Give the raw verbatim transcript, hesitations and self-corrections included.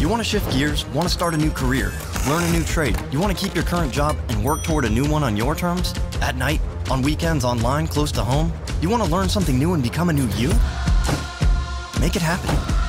You want to shift gears, want to start a new career, learn a new trade, you want to keep your current job and work toward a new one on your terms? At night, on weekends, online, close to home? You want to learn something new and become a new you? Make it happen.